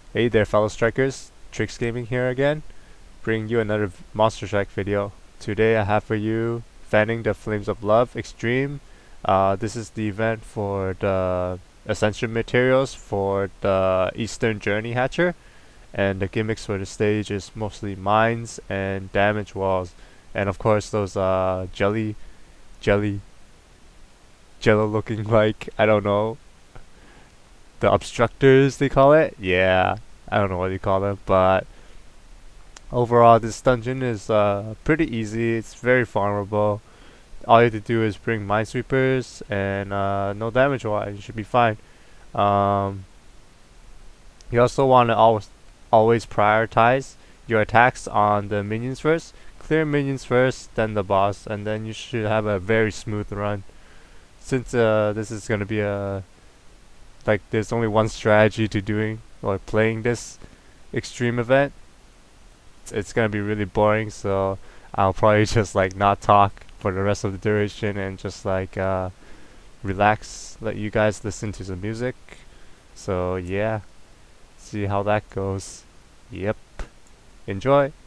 Hey there fellow strikers, TrixGaming here again, bringing you another Monster Strike video. Today I have for you Fanning the Flames of Love Extreme. This is the event for the Ascension materials for the Eastern Journey Hatcher, and the gimmicks for the stage is mostly mines and damage walls, and of course those jelly jello looking like, I don't know, the obstructors they call it. Yeah, I don't know what you call them, but overall this dungeon is pretty easy. It's very farmable. All you have to do is bring Minesweepers and no damage wise, you should be fine. Um, you also want to always prioritize your attacks on the minions first. Clear minions first, then the boss, and then you should have a very smooth run. Since this is gonna be a there's only one strategy to doing or playing this extreme event, it's gonna be really boring, so I'll probably just not talk for the rest of the duration and just relax, let you guys listen to some music. So yeah, see how that goes. Yep, enjoy.